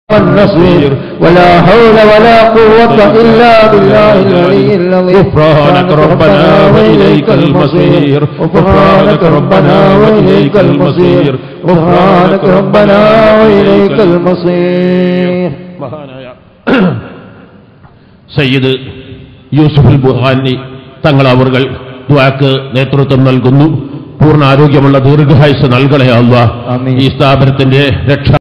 والنصير ولا حول ولا قوة إلا بالله العلي العظيم غفرانك ربنا وإليك المصير غفرانك ربنا وإليك المصير غفرانك ربنا وإليك المصير സയ്യിദ് യൂസുഫുൽ ബുർഹാനി തങ്ങൾ അവർ ദുആക്ക് നേതൃത്വം നൽകുന്നു. പൂർണ്ണ ആരോഗ്യമുള്ള ദീർഘായുസ്സ് നൽകണേ അല്ലാഹ്. ഈ സ്ഥാപനത്തിന്റെ രക്ഷ